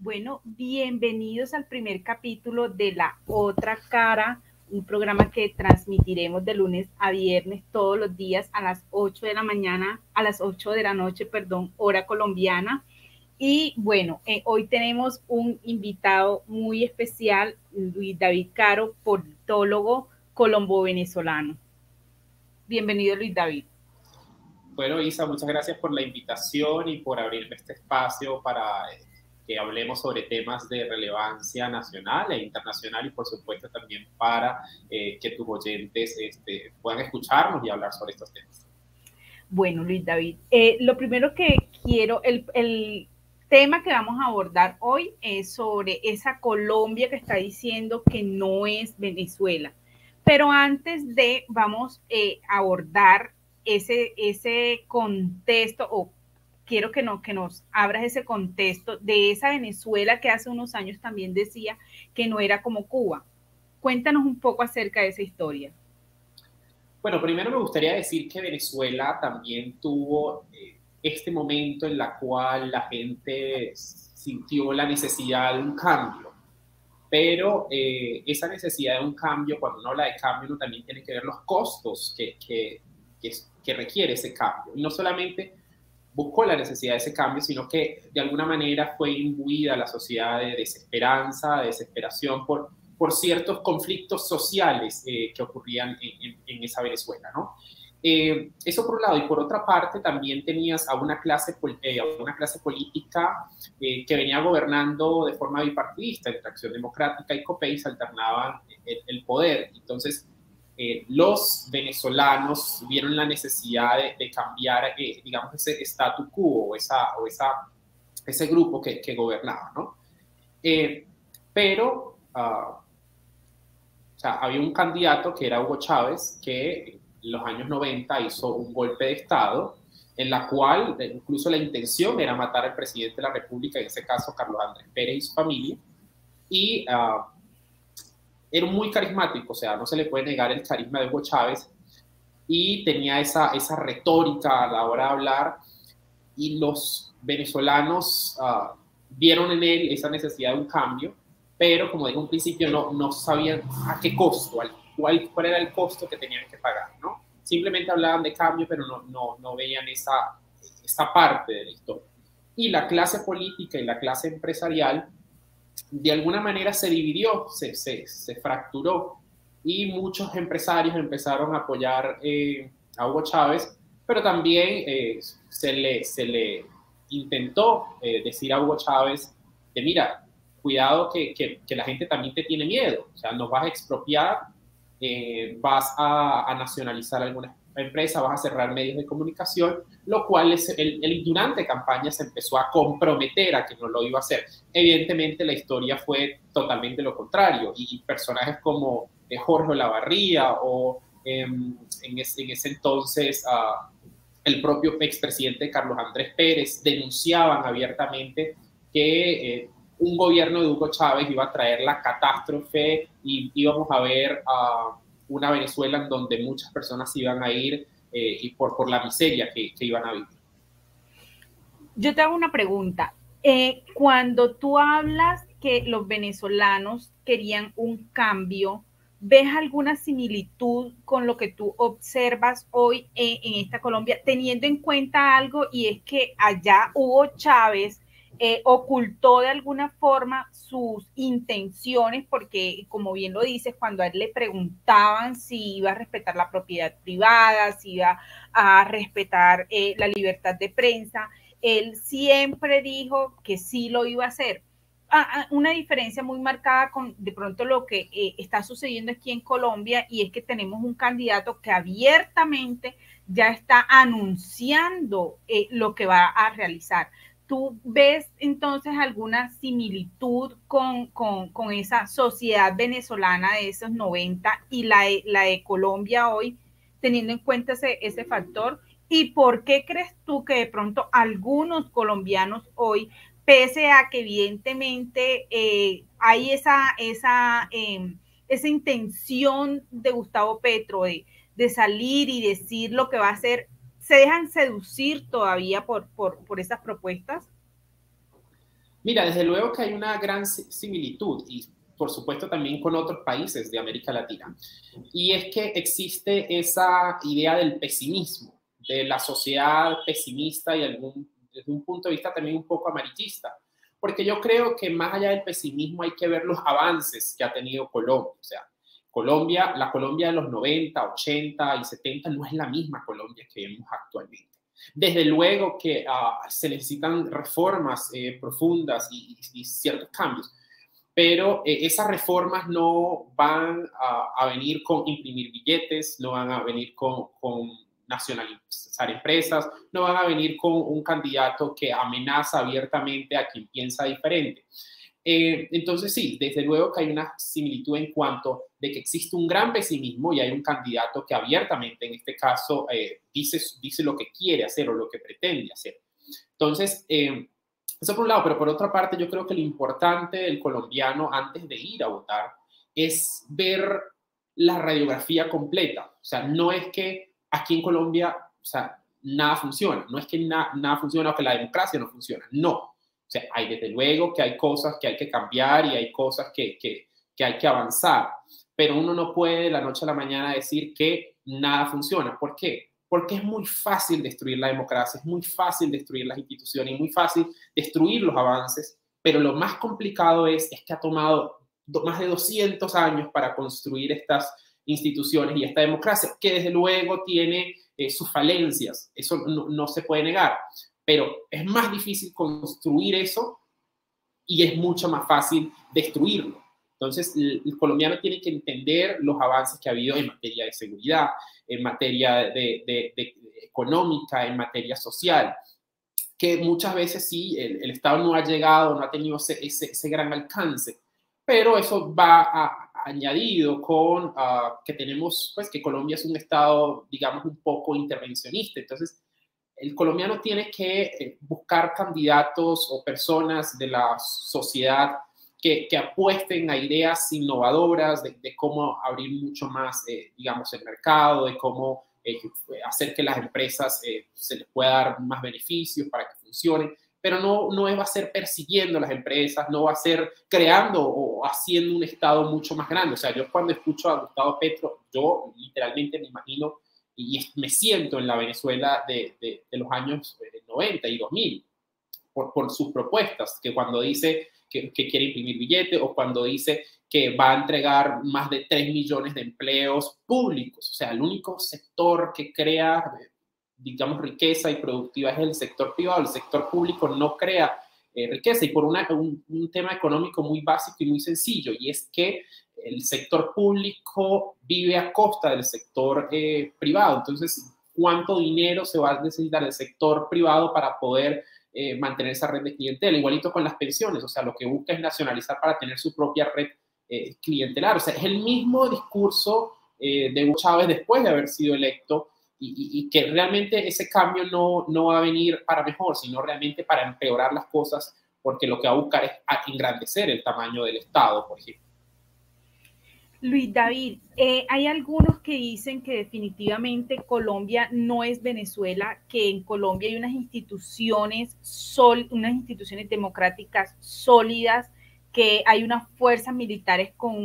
Bueno, bienvenidos al primer capítulo de La Otra Cara, un programa que transmitiremos de lunes a viernes todos los días a las 8 de la mañana, a las 8 de la noche, hora colombiana. Y bueno, hoy tenemos un invitado muy especial, Luis David Caro, politólogo colombo-venezolano. Bienvenido, Luis David. Bueno, Isa, muchas gracias por la invitación y por abrirme este espacio para que hablemos sobre temas de relevancia nacional e internacional y por supuesto también para que tus oyentes puedan escucharnos y hablar sobre estos temas. Bueno, Luis David, lo primero que quiero, el tema que vamos a abordar hoy es sobre esa Colombia que está diciendo que no es Venezuela. Pero antes de, vamos a abordar ese contexto, o quiero que nos abras ese contexto de esa Venezuela que hace unos años también decía que no era como Cuba. Cuéntanos un poco acerca de esa historia. Bueno, primero me gustaría decir que Venezuela también tuvo este momento en la cual la gente sintió la necesidad de un cambio. Pero esa necesidad de un cambio, cuando uno habla de cambio, uno también tiene que ver los costos que requiere ese cambio. Y no solamente buscó la necesidad de ese cambio, sino que de alguna manera fue imbuida la sociedad de desesperanza, de desesperación por ciertos conflictos sociales que ocurrían en esa Venezuela, ¿no? Eso por un lado, y por otra parte también tenías a una clase política que venía gobernando de forma bipartidista, entre Acción Democrática y COPEI se alternaban el poder. Entonces, los venezolanos vieron la necesidad de cambiar, digamos, ese statu quo o ese grupo que gobernaba, ¿no? Pero o sea, había un candidato que era Hugo Chávez, que en los años 90 hizo un golpe de Estado, en la cual incluso la intención era matar al presidente de la República, en ese caso Carlos Andrés Pérez y su familia, y era muy carismático, o sea, no se le puede negar el carisma de Hugo Chávez, y tenía esa retórica a la hora de hablar, y los venezolanos vieron en él esa necesidad de un cambio, pero como digo, en un principio no sabían a qué costo, cuál era el costo que tenían que pagar, ¿no? Simplemente hablaban de cambio, pero no veían esa parte de la historia. Y la clase política y la clase empresarial de alguna manera se dividió, se fracturó, y muchos empresarios empezaron a apoyar a Hugo Chávez, pero también se le intentó decir a Hugo Chávez que mira, cuidado que la gente también te tiene miedo, o sea, nos vas a expropiar, vas a nacionalizar algunas empresas, vas a cerrar medios de comunicación, lo cual durante campaña se empezó a comprometer a que no lo iba a hacer. Evidentemente la historia fue totalmente lo contrario, y personajes como Jorge Olavarría o en ese entonces el propio expresidente Carlos Andrés Pérez denunciaban abiertamente que un gobierno de Hugo Chávez iba a traer la catástrofe y íbamos a ver una Venezuela en donde muchas personas iban a ir y por la miseria que iban a vivir. Yo te hago una pregunta. Cuando tú hablas que los venezolanos querían un cambio, ¿ves alguna similitud con lo que tú observas hoy en esta Colombia, teniendo en cuenta algo, y es que allá Hugo Chávez ocultó de alguna forma sus intenciones, porque como bien lo dices, cuando a él le preguntaban si iba a respetar la propiedad privada, si iba a respetar la libertad de prensa, él siempre dijo que sí lo iba a hacer. Una diferencia muy marcada con de pronto lo que está sucediendo aquí en Colombia, y es que tenemos un candidato que abiertamente ya está anunciando lo que va a realizar. ¿Tú ves entonces alguna similitud con esa sociedad venezolana de esos 90 y la de Colombia hoy, teniendo en cuenta ese factor? ¿Y por qué crees tú que de pronto algunos colombianos hoy, pese a que evidentemente hay esa intención de Gustavo Petro de salir y decir lo que va a hacer, se dejan seducir todavía por esas propuestas? Mira, desde luego que hay una gran similitud y por supuesto también con otros países de América Latina. Y es que existe esa idea del pesimismo, de la sociedad pesimista y desde un punto de vista también un poco amarillista. Porque yo creo que más allá del pesimismo hay que ver los avances que ha tenido Colombia. O sea, la Colombia de los 90, 80 y 70 no es la misma Colombia que vemos actualmente. Desde luego que se necesitan reformas profundas y ciertos cambios, pero esas reformas no van a venir con imprimir billetes, no van a venir con nacionalizar empresas, no van a venir con un candidato que amenaza abiertamente a quien piensa diferente. Entonces sí, desde luego que hay una similitud en cuanto de que existe un gran pesimismo y hay un candidato que abiertamente, en este caso, dice lo que quiere hacer o lo que pretende hacer. Entonces, eso por un lado, pero por otra parte yo creo que lo importante del colombiano antes de ir a votar es ver la radiografía completa. O sea, no es que aquí en Colombia, o sea, nada funciona, no es que nada funciona o que la democracia no funciona, no. O sea, hay desde luego que hay cosas que hay que cambiar y hay cosas que hay que avanzar, pero uno no puede de la noche a la mañana decir que nada funciona. ¿Por qué? Porque es muy fácil destruir la democracia, es muy fácil destruir las instituciones, es muy fácil destruir los avances, pero lo más complicado es que ha tomado más de 200 años para construir estas instituciones y esta democracia, que desde luego tiene sus falencias, eso no se puede negar, pero es más difícil construir eso y es mucho más fácil destruirlo. Entonces, el colombiano tiene que entender los avances que ha habido en materia de seguridad, en materia de económica, en materia social, que muchas veces sí, el Estado no ha llegado, no ha tenido ese gran alcance, pero eso va añadido con que tenemos, pues que Colombia es un Estado, digamos, un poco intervencionista. Entonces, el colombiano tiene que buscar candidatos o personas de la sociedad que apuesten a ideas innovadoras de cómo abrir mucho más, digamos, el mercado, de cómo hacer que las empresas se les pueda dar más beneficios para que funcionen, pero no va a ser persiguiendo a las empresas, no va a ser creando o haciendo un Estado mucho más grande. O sea, yo cuando escucho a Gustavo Petro, yo literalmente me imagino y me siento en la Venezuela de los años 90 y 2000 por sus propuestas, que cuando dice que quiere imprimir billetes o cuando dice que va a entregar más de 3 millones de empleos públicos. O sea, el único sector que crea, digamos, riqueza y productiva es el sector privado. El sector público no crea riqueza y por un tema económico muy básico y muy sencillo, y es que el sector público vive a costa del sector privado. Entonces, ¿cuánto dinero se va a necesitar el sector privado para poder mantener esa red de clientela? Igualito con las pensiones, o sea, lo que busca es nacionalizar para tener su propia red clientelar. O sea, es el mismo discurso de Hugo Chávez después de haber sido electo y que realmente ese cambio no va a venir para mejor, sino realmente para empeorar las cosas, porque lo que va a buscar es engrandecer el tamaño del Estado, por ejemplo. Luis David, hay algunos que dicen que definitivamente Colombia no es Venezuela, que en Colombia hay unas instituciones democráticas sólidas, que hay unas fuerzas militares con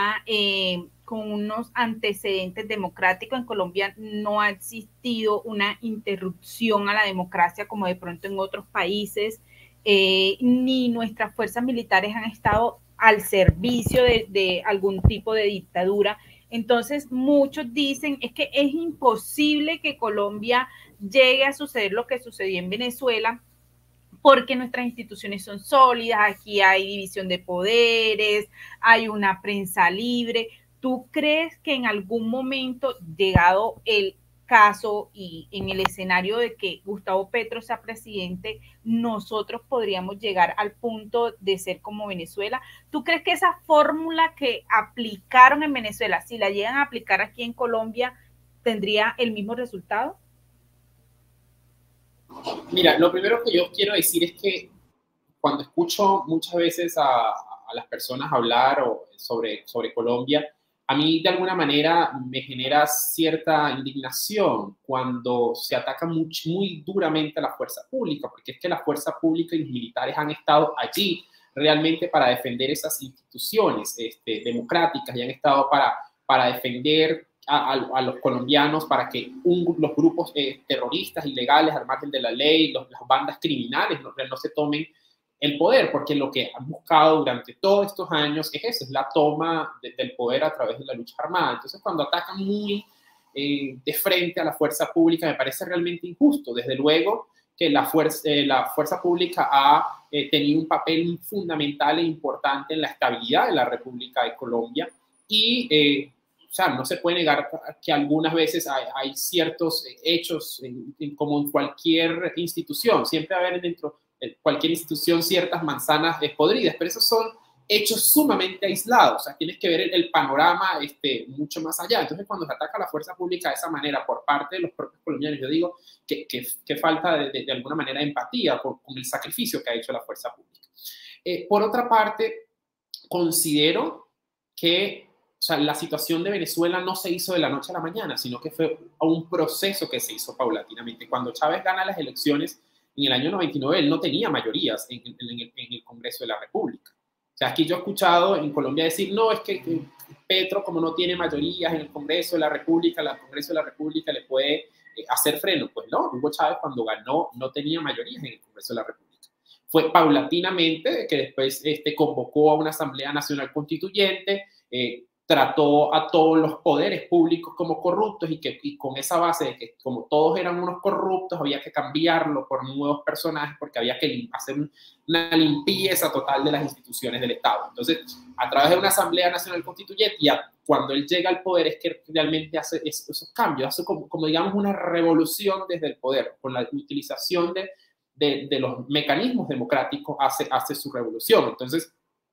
unos antecedentes democráticos. En Colombia no ha existido una interrupción a la democracia como de pronto en otros países, ni nuestras fuerzas militares han estado al servicio de algún tipo de dictadura. Entonces, muchos dicen es que es imposible que Colombia llegue a suceder lo que sucedió en Venezuela, porque nuestras instituciones son sólidas, aquí hay división de poderes, hay una prensa libre. ¿Tú crees que en algún momento, llegado el caso y en el escenario de que Gustavo Petro sea presidente, nosotros podríamos llegar al punto de ser como Venezuela? ¿Tú crees que esa fórmula que aplicaron en Venezuela, si la llegan a aplicar aquí en Colombia, tendría el mismo resultado? Mira, lo primero que yo quiero decir es que cuando escucho muchas veces a las personas hablar sobre Colombia, a mí de alguna manera me genera cierta indignación cuando se ataca muy duramente a la fuerza pública, porque es que la fuerza pública y los militares han estado allí realmente para defender esas instituciones democráticas y han estado para defender a los colombianos, para que los grupos terroristas ilegales al margen de la ley, las bandas criminales no se tomen el poder, porque lo que han buscado durante todos estos años es eso, es la toma del poder a través de la lucha armada. Entonces, cuando atacan muy de frente a la fuerza pública, me parece realmente injusto. Desde luego que la fuerza pública ha tenido un papel fundamental e importante en la estabilidad de la República de Colombia y o sea, no se puede negar que algunas veces hay ciertos hechos, como en cualquier institución, siempre va a haber dentro de cualquier institución ciertas manzanas podridas, pero esos son hechos sumamente aislados, o sea, tienes que ver el panorama mucho más allá. Entonces, cuando se ataca a la fuerza pública de esa manera por parte de los propios colombianos, yo digo que falta de alguna manera empatía con el sacrificio que ha hecho la fuerza pública. Por otra parte, considero que o sea, la situación de Venezuela no se hizo de la noche a la mañana, sino que fue un proceso que se hizo paulatinamente. Cuando Chávez gana las elecciones en el año 99, él no tenía mayorías en el Congreso de la República. O sea, aquí yo he escuchado en Colombia decir, no, es que Petro, como no tiene mayorías en el Congreso de la República, el Congreso de la República le puede hacer freno. Pues no, Hugo Chávez cuando ganó no tenía mayorías en el Congreso de la República. Fue paulatinamente que después convocó a una Asamblea Nacional Constituyente, trató a todos los poderes públicos como corruptos y con esa base de que como todos eran unos corruptos había que cambiarlo por nuevos personajes porque había que hacer una limpieza total de las instituciones del Estado. Entonces, a través de una Asamblea Nacional Constituyente, cuando él llega al poder es que realmente hace esos cambios, hace como digamos una revolución desde el poder, con la utilización de los mecanismos democráticos hace su revolución. Entonces,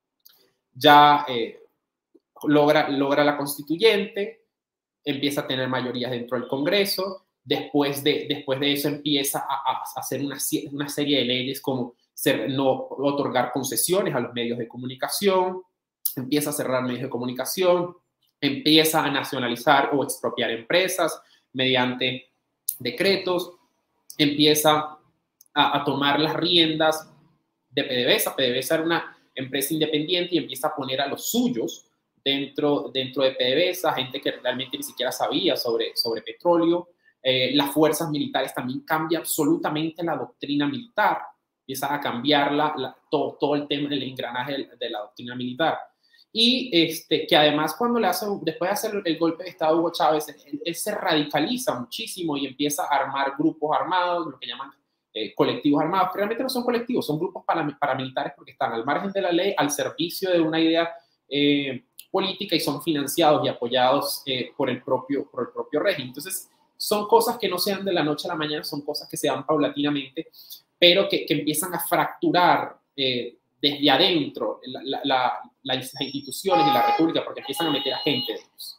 ya logra la constituyente, empieza a tener mayorías dentro del Congreso, después de eso empieza a hacer una serie de leyes como no otorgar concesiones a los medios de comunicación, empieza a cerrar medios de comunicación, empieza a nacionalizar o expropiar empresas mediante decretos, empieza a tomar las riendas de PDVSA. PDVSA era una empresa independiente y empieza a poner a los suyos dentro de PDVSA, gente que realmente ni siquiera sabía sobre petróleo. Las fuerzas militares también cambia absolutamente la doctrina militar, empieza a cambiar todo el tema del engranaje de la doctrina militar. Y que además después de hacer el golpe de Estado Hugo Chávez, él se radicaliza muchísimo y empieza a armar grupos armados, lo que llaman colectivos armados, que realmente no son colectivos, son grupos paramilitares porque están al margen de la ley, al servicio de una idea política y son financiados y apoyados por el propio régimen. Entonces, son cosas que no se dan de la noche a la mañana, son cosas que se dan paulatinamente, pero que empiezan a fracturar desde adentro las instituciones de la República porque empiezan a meter a gente de ellos.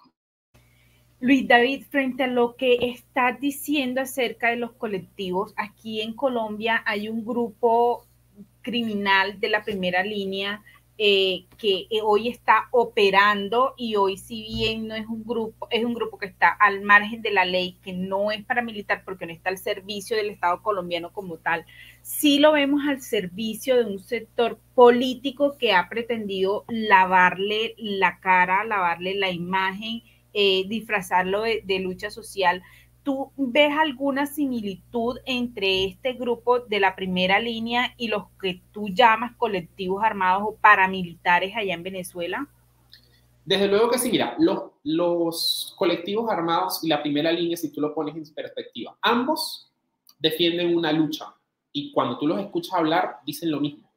Luis David, frente a lo que estás diciendo acerca de los colectivos, aquí en Colombia hay un grupo criminal de la primera línea que hoy está operando y hoy, si bien no es un grupo que está al margen de la ley, que no es paramilitar porque no está al servicio del Estado colombiano como tal, sí lo vemos al servicio de un sector político que ha pretendido lavarle la cara, lavarle la imagen, disfrazarlo de lucha social. ¿Tú ves alguna similitud entre este grupo de la primera línea y los que tú llamas colectivos armados o paramilitares allá en Venezuela? Desde luego que sí, mira, los colectivos armados y la primera línea, si tú lo pones en perspectiva, ambos defienden una lucha y cuando tú los escuchas hablar dicen lo mismo.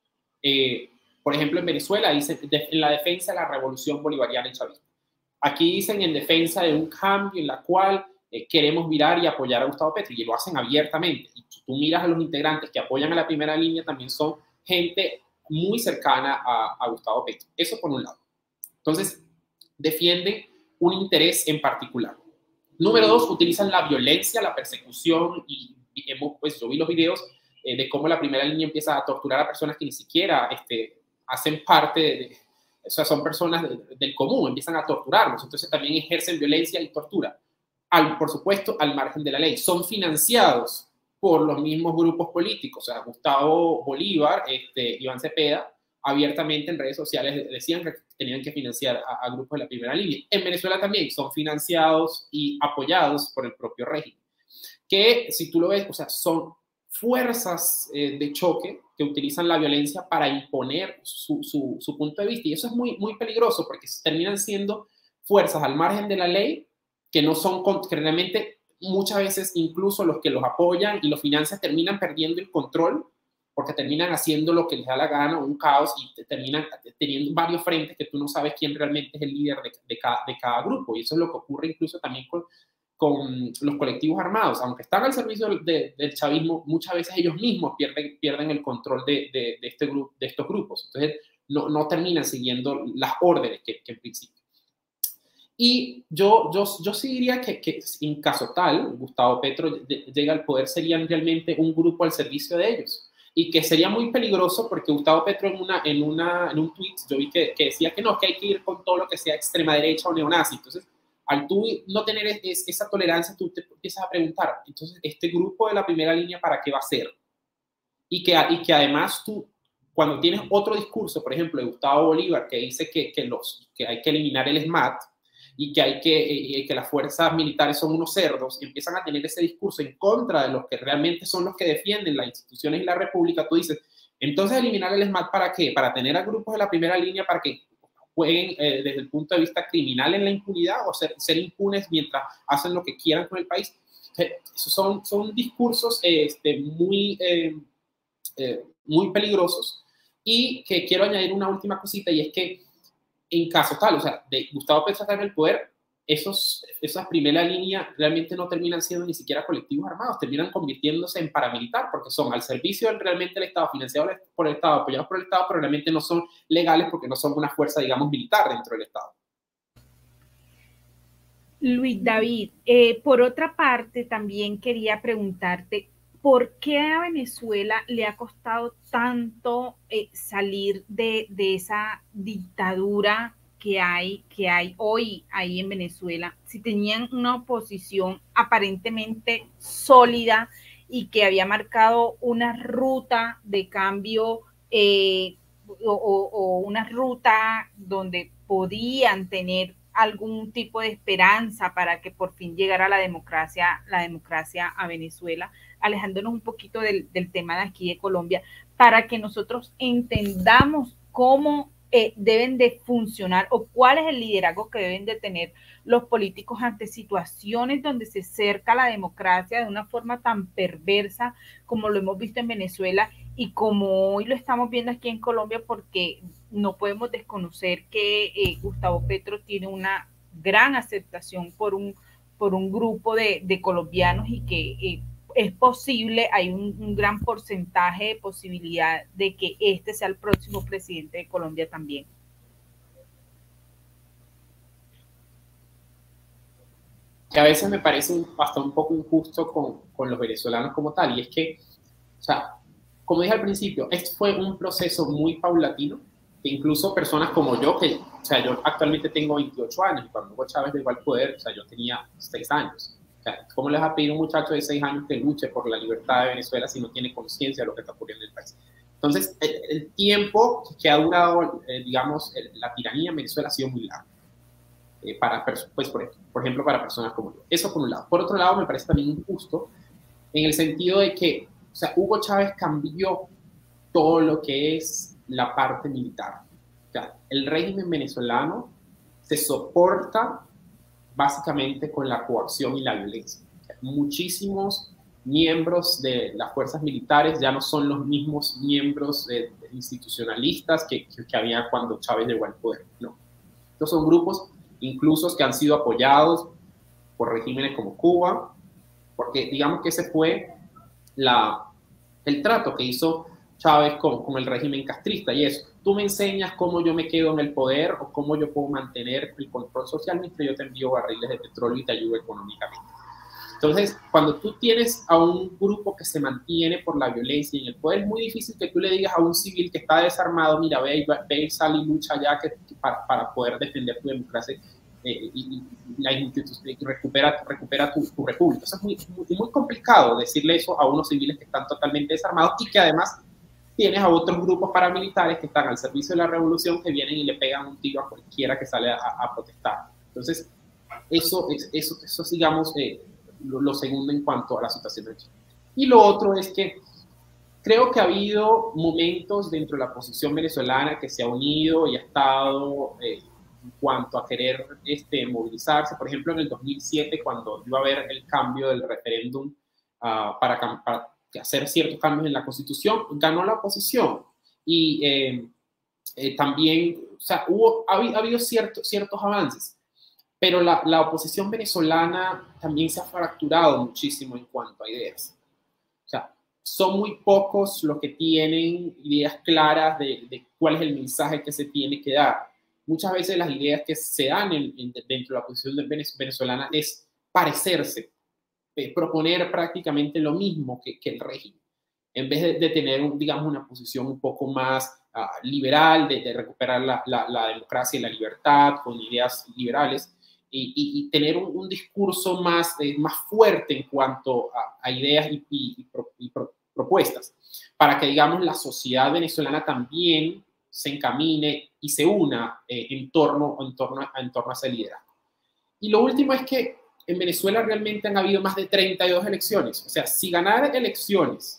Por ejemplo, en Venezuela dicen en la defensa de la revolución bolivariana y chavista. Aquí dicen en defensa de un cambio en la cual queremos mirar y apoyar a Gustavo Petro y lo hacen abiertamente. Y tú miras a los integrantes que apoyan a la primera línea, también son gente muy cercana a Gustavo Petro. Eso por un lado. Entonces, defienden un interés en particular. Número dos, utilizan la violencia, la persecución y pues yo vi los videos de cómo la primera línea empieza a torturar a personas que ni siquiera hacen parte O sea, son personas del común, empiezan a torturarlos, entonces también ejercen violencia y tortura. Por supuesto, al margen de la ley. Son financiados por los mismos grupos políticos. O sea, Gustavo Bolívar, Iván Cepeda, abiertamente en redes sociales decían que tenían que financiar a grupos de la primera línea. En Venezuela también son financiados y apoyados por el propio régimen. Que, si tú lo ves, o sea, son fuerzas de choque que utilizan la violencia para imponer su punto de vista. Y eso es muy, muy peligroso porque terminan siendo fuerzas al margen de la ley que no son, que realmente muchas veces incluso los que los apoyan y los financian terminan perdiendo el control porque terminan haciendo lo que les da la gana, un caos, y terminan teniendo varios frentes que tú no sabes quién realmente es el líder de cada grupo. Y eso es lo que ocurre incluso también con los colectivos armados. Aunque están al servicio del chavismo, muchas veces ellos mismos pierden el control de estos grupos. Entonces, no terminan siguiendo las órdenes que en principio. Y yo sí diría que en caso tal, Gustavo Petro llega al poder, serían realmente un grupo al servicio de ellos. Y que sería muy peligroso porque Gustavo Petro en un tweet yo vi que decía que no, que hay que ir con todo lo que sea extrema derecha o neonazi. Entonces, al tú no tener esa tolerancia, tú te empiezas a preguntar, entonces, ¿este grupo de la primera línea para qué va a ser? Y que además tú, cuando tienes otro discurso, por ejemplo, de Gustavo Bolívar, que dice que hay que eliminar el SMAT, y que las fuerzas militares son unos cerdos, y empiezan a tener ese discurso en contra de los que realmente son los que defienden las instituciones y la república, tú dices, entonces eliminar el SMAT ¿para qué? Para tener a grupos de la primera línea para que jueguen desde el punto de vista criminal en la impunidad o ser impunes mientras hacen lo que quieran con el país. Esos son discursos muy peligrosos. Y que quiero añadir una última cosita, y es que en caso tal, o sea, de Gustavo Petro estar en el poder, esas primera línea realmente no terminan siendo ni siquiera colectivos armados, terminan convirtiéndose en paramilitar, porque son al servicio realmente del Estado, financiados por el Estado, apoyados por el Estado, pero realmente no son legales porque no son una fuerza, digamos, militar dentro del Estado. Luis David, por otra parte, también quería preguntarte, ¿por qué a Venezuela le ha costado tanto salir de esa dictadura que hay hoy ahí en Venezuela? Si tenían una oposición aparentemente sólida y que había marcado una ruta de cambio o una ruta donde podían tener algún tipo de esperanza para que por fin llegara la democracia a Venezuela, alejándonos un poquito del tema de aquí de Colombia, para que nosotros entendamos cómo deben de funcionar o cuál es el liderazgo que deben de tener los políticos ante situaciones donde se cerca la democracia de una forma tan perversa como lo hemos visto en Venezuela y como hoy lo estamos viendo aquí en Colombia, porque no podemos desconocer que Gustavo Petro tiene una gran aceptación por un grupo de colombianos y que es posible, hay un gran porcentaje de posibilidad de que este sea el próximo presidente de Colombia también. Que a veces me parece hasta un poco injusto con los venezolanos como tal, y es que, o sea, como dije al principio, esto fue un proceso muy paulatino, que incluso personas como yo, que, o sea, yo actualmente tengo 28 años, y cuando Hugo Chávez llegó al poder, o sea, yo tenía 6 años. O sea, ¿cómo les va a pedir a un muchacho de 6 años que luche por la libertad de Venezuela si no tiene conciencia de lo que está ocurriendo en el país? Entonces, el tiempo que ha durado, digamos, la tiranía en Venezuela ha sido muy largo. Pues, por ejemplo, para personas como yo. Eso por un lado. Por otro lado, me parece también injusto en el sentido de que, o sea, Hugo Chávez cambió todo lo que es la parte militar. O sea, el régimen venezolano se soporta básicamente con la coacción y la violencia. O sea, muchísimos miembros de las fuerzas militares ya no son los mismos miembros institucionalistas que había cuando Chávez llegó al poder. No. Estos son grupos incluso que han sido apoyados por regímenes como Cuba, porque digamos que ese fue el trato que hizo Chávez con el régimen castrista, y es, tú me enseñas cómo yo me quedo en el poder o cómo yo puedo mantener el control social mientras yo te envío barriles de petróleo y te ayudo económicamente. Entonces, cuando tú tienes a un grupo que se mantiene por la violencia y en el poder, es muy difícil que tú le digas a un civil que está desarmado, mira, ve y sal y lucha ya para poder defender tu democracia y recupera tu república. Eso es muy complicado decirle eso a unos civiles que están totalmente desarmados y que además tienes a otros grupos paramilitares que están al servicio de la revolución que vienen y le pegan un tiro a cualquiera que sale a protestar. Entonces, eso es digamos, lo segundo en cuanto a la situación de Chile. Y lo otro es que creo que ha habido momentos dentro de la oposición venezolana que se ha unido y ha estado en cuanto a querer movilizarse. Por ejemplo, en el 2007, cuando iba a haber el cambio del referéndum para hacer ciertos cambios en la Constitución, ganó la oposición. Y también, o sea, ha habido ciertos avances. Pero la oposición venezolana también se ha fracturado muchísimo en cuanto a ideas. O sea, son muy pocos los que tienen ideas claras de cuál es el mensaje que se tiene que dar. Muchas veces las ideas que se dan dentro de la oposición venezolana es parecerse, proponer prácticamente lo mismo que el régimen, en vez de tener, digamos, una posición un poco más liberal, de recuperar la democracia y la libertad con ideas liberales. Y tener un discurso más fuerte en cuanto a ideas y propuestas, para que, digamos, la sociedad venezolana también se encamine y se una en torno a ese liderazgo. Y lo último es que en Venezuela realmente han habido más de 32 elecciones. O sea, si ganar elecciones,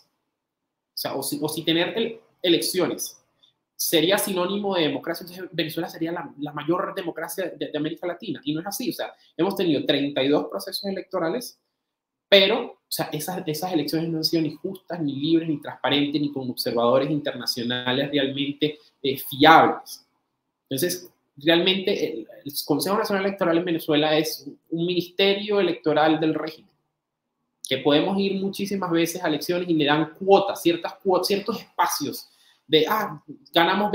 o si tener elecciones sería sinónimo de democracia, entonces Venezuela sería la mayor democracia de América Latina. Y no es así. O sea, hemos tenido 32 procesos electorales, pero, o sea, esas elecciones no han sido ni justas, ni libres, ni transparentes, ni con observadores internacionales realmente fiables. Entonces, realmente el Consejo Nacional Electoral en Venezuela es un ministerio electoral del régimen, que podemos ir muchísimas veces a elecciones y le dan cuotas, ciertos espacios de, ganamos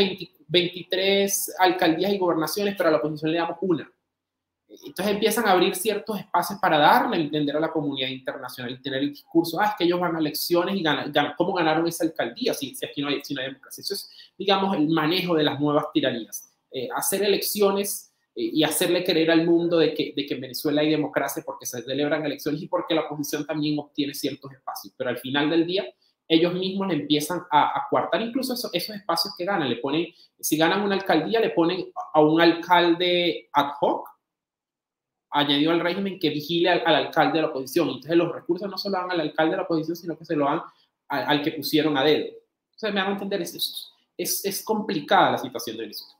23 alcaldías y gobernaciones, pero a la oposición le damos una. Entonces empiezan a abrir ciertos espacios para darle a entender a la comunidad internacional y tener el discurso, es que ellos van a elecciones y ¿cómo ganaron esa alcaldía si aquí no hay democracia? Eso es, digamos, el manejo de las nuevas tiranías. Hacer elecciones y hacerle creer al mundo de que en Venezuela hay democracia porque se celebran elecciones y porque la oposición también obtiene ciertos espacios. Pero al final del día, ellos mismos le empiezan a coartar incluso esos espacios que ganan. Le ponen, si ganan una alcaldía, le ponen a un alcalde ad hoc, añadido al régimen, que vigile al alcalde de la oposición. Entonces los recursos no se lo dan al alcalde de la oposición, sino que se lo dan al que pusieron a dedo. Entonces me van a entender, es complicada la situación de Venezuela.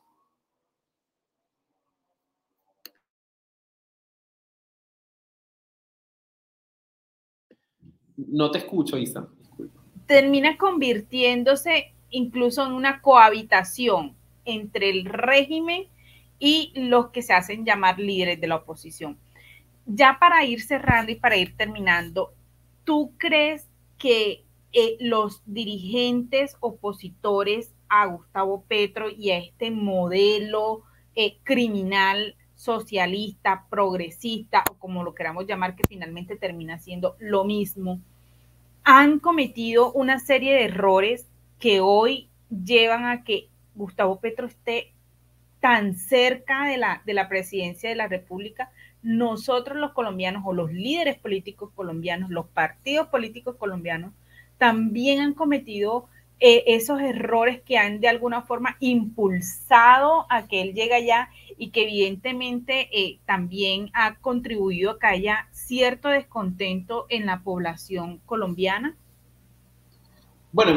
No te escucho, Isa. Disculpa. Termina convirtiéndose incluso en una cohabitación entre el régimen y los que se hacen llamar líderes de la oposición. Ya para ir cerrando y para ir terminando, ¿tú crees que los dirigentes opositores a Gustavo Petro y a este modelo criminal, socialista, progresista, o como lo queramos llamar, que finalmente termina siendo lo mismo, han cometido una serie de errores que hoy llevan a que Gustavo Petro esté tan cerca de la presidencia de la República? Nosotros los colombianos, o los líderes políticos colombianos, los partidos políticos colombianos, también han cometido esos errores que han de alguna forma impulsado a que él llegue allá, y que evidentemente también ha contribuido a que haya cierto descontento en la población colombiana. Bueno,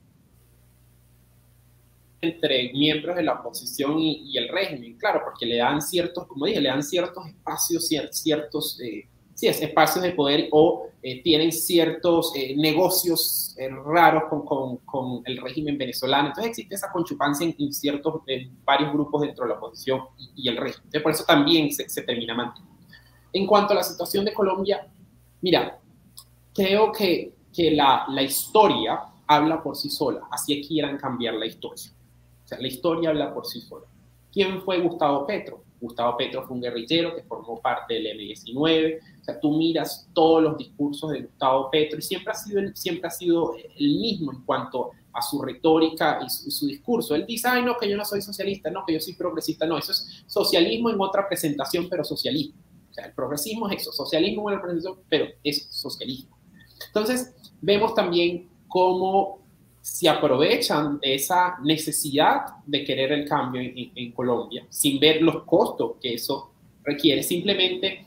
entre miembros de la oposición y el régimen, claro, porque le dan ciertos, como dije, le dan ciertos espacios, ciertos espacios de poder, o tienen ciertos negocios raros con el régimen venezolano. Entonces existe esa conchupancia en varios grupos dentro de la oposición y el régimen. Entonces, por eso también se termina manteniendo. En cuanto a la situación de Colombia, mira, creo que la historia habla por sí sola, así quieran cambiar la historia. O sea, la historia habla por sí sola. ¿Quién fue Gustavo Petro? Gustavo Petro fue un guerrillero que formó parte del M-19. O sea, tú miras todos los discursos de Gustavo Petro y siempre ha sido el mismo en cuanto a su retórica y su discurso. Él dice, ay, no, que yo no soy socialista, no, que yo soy progresista. No, eso es socialismo en otra presentación, pero socialismo. O sea, el progresismo es eso, socialismo en otra presentación, pero es socialismo. Entonces, vemos también cómo se aprovechan de esa necesidad de querer el cambio en Colombia, sin ver los costos que eso requiere, simplemente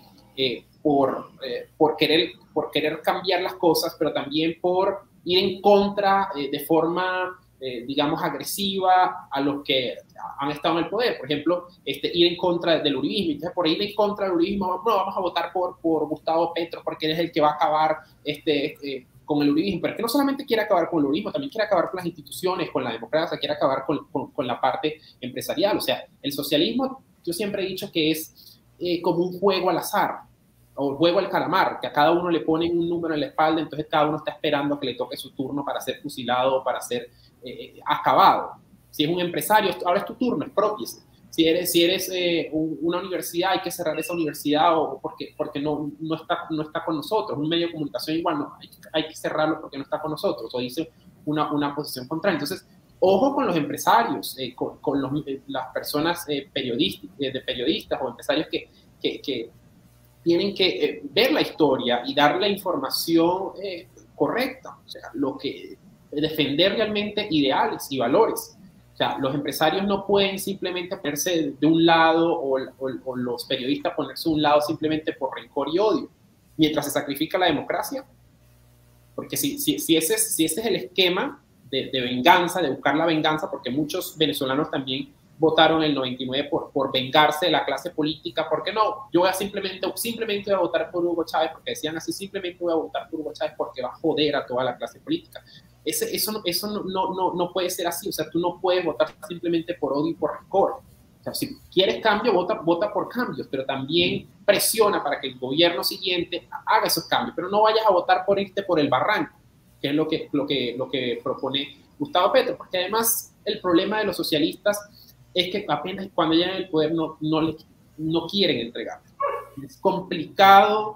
por querer cambiar las cosas, pero también por ir en contra de forma, digamos, agresiva a los que han estado en el poder. Por ejemplo, ir en contra del uribismo. Entonces, por ir en contra del uribismo, no, vamos a votar por Gustavo Petro porque él es el que va a acabar con el uribismo. Pero es que no solamente quiere acabar con el uribismo, también quiere acabar con las instituciones, con la democracia, quiere acabar con la parte empresarial. O sea, el socialismo, yo siempre he dicho que es como un juego al azar, o juego al calamar, que a cada uno le ponen un número en la espalda, entonces cada uno está esperando a que le toque su turno para ser fusilado o para ser acabado. Si es un empresario, ahora es tu turno, expropiese. Si eres una universidad, hay que cerrar esa universidad porque no está con nosotros. Un medio de comunicación igual, no, hay que cerrarlo porque no está con nosotros, o dice una posición contraria. Entonces, ojo con los empresarios, con las personas periodistas o empresarios que tienen que ver la historia y dar la información correcta, o sea, defender realmente ideales y valores. O sea, los empresarios no pueden simplemente ponerse de un lado o los periodistas ponerse de un lado simplemente por rencor y odio, mientras se sacrifica la democracia. Porque si ese es el esquema de venganza, de buscar la venganza, porque muchos venezolanos también votaron el 99 por vengarse de la clase política, porque no, yo simplemente voy a votar por Hugo Chávez, porque decían así, simplemente voy a votar por Hugo Chávez porque va a joder a toda la clase política. Eso no puede ser así, o sea, tú no puedes votar simplemente por odio y por rencor. O sea, si quieres cambio, vota por cambios, pero también presiona para que el gobierno siguiente haga esos cambios, pero no vayas a votar por irte por el barranco, que es lo que propone Gustavo Petro, porque además el problema de los socialistas es que apenas cuando llegan al poder no quieren entregar. Es complicado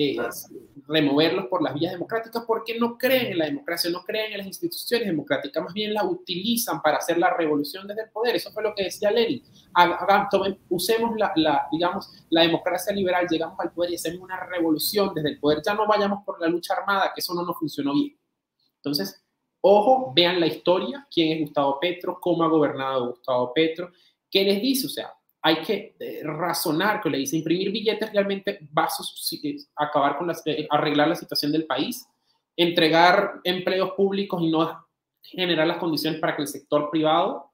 removerlos por las vías democráticas porque no creen en la democracia, no creen en las instituciones democráticas, más bien la utilizan para hacer la revolución desde el poder. Eso fue lo que decía Lenin. Usemos digamos, la democracia liberal, llegamos al poder y hacemos una revolución desde el poder. Ya no vayamos por la lucha armada, que eso no nos funcionó bien. Entonces, ojo, vean la historia, quién es Gustavo Petro, cómo ha gobernado Gustavo Petro, qué les dice, o sea, hay que razonar, que le dice, imprimir billetes realmente va a acabar con arreglar la situación del país, entregar empleos públicos y no generar las condiciones para que el sector privado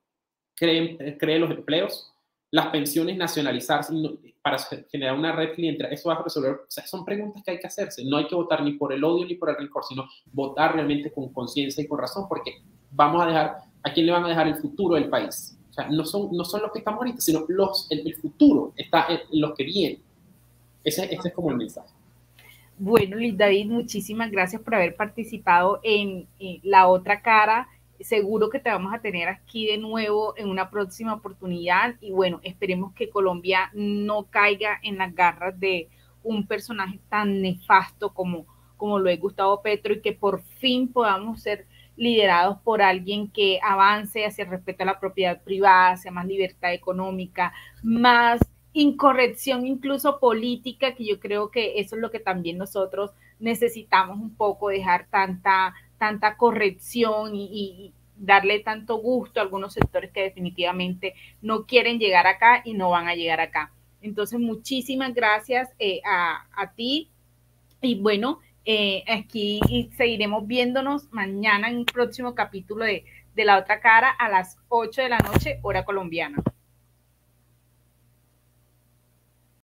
cree los empleos, las pensiones nacionalizarse para generar una red clientelar, eso va a resolver. O sea, son preguntas que hay que hacerse. No hay que votar ni por el odio ni por el rencor, sino votar realmente con conciencia y con razón, porque ¿a quién le van a dejar el futuro del país? O sea, no son los que estamos ahorita, sino el futuro está en los que vienen. Ese es como el mensaje. Bueno, Luis David, muchísimas gracias por haber participado en La Otra Cara. Seguro que te vamos a tener aquí de nuevo en una próxima oportunidad y bueno, esperemos que Colombia no caiga en las garras de un personaje tan nefasto como lo es Gustavo Petro y que por fin podamos ser liderados por alguien que avance hacia el respeto a la propiedad privada, hacia más libertad económica, más incorrección incluso política, que yo creo que eso es lo que también nosotros necesitamos un poco, dejar tanta corrección y darle tanto gusto a algunos sectores que definitivamente no quieren llegar acá y no van a llegar acá. Entonces, muchísimas gracias a ti y bueno, aquí seguiremos viéndonos mañana en un próximo capítulo de La Otra Cara a las 8 de la noche, hora colombiana.